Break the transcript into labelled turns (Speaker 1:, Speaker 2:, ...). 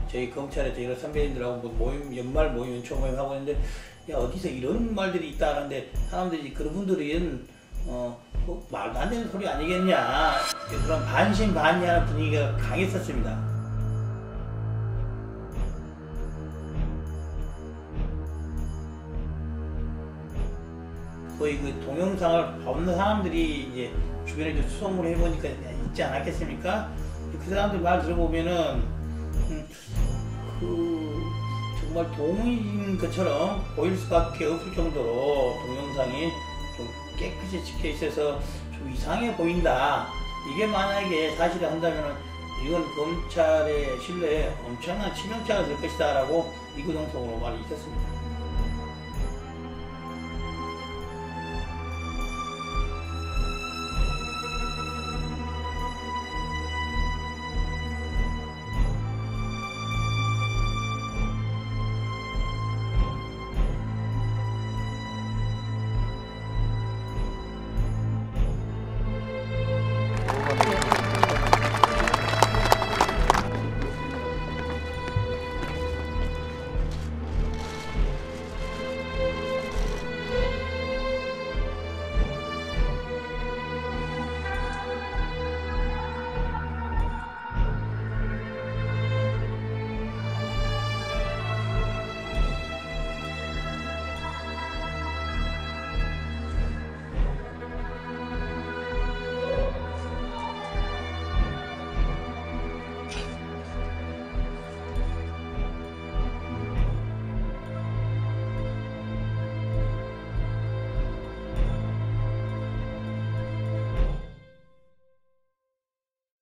Speaker 1: 저희 검찰에 여러 선배님들하고 뭐 모임, 연말 모임, 연초 모임 하고 있는데, 야, 어디서 이런 말들이 있다 하는데, 사람들이, 그런 분들은, 뭐 말도 안 되는 소리 아니겠냐. 그런 반신반의하는 분위기가 강했었습니다. 거의 그 동영상을 보는 사람들이 이제 주변에 수소문 해보니까 있지 않았겠습니까? 그 사람들 말 들어보면은, 정말 동의인 것처럼 보일 수밖에 없을 정도로 동영상이 좀 깨끗이 찍혀 있어서 좀 이상해 보인다. 이게 만약에 사실이 한다면은 이건 검찰의 신뢰에 엄청난 치명타가 될 것이다 라고 이구동성으로 말이 있었습니다.